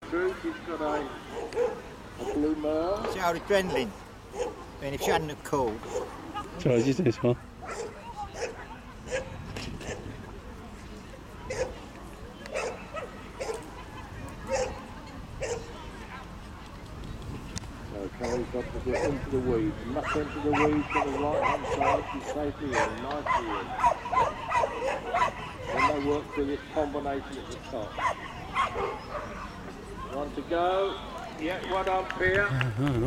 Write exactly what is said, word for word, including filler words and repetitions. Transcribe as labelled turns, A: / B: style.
A: Truth, she's got a, a blue merle.
B: See how adrenaline. I mean, if she hadn't have called.
C: 자, 지세요, 저.
A: Okay, he's got to get into the weeds. Muck into the weeds to the right hand side. She's safely in, nicely in. Then they work through this combination at the top. One to go. Yeah, one up here.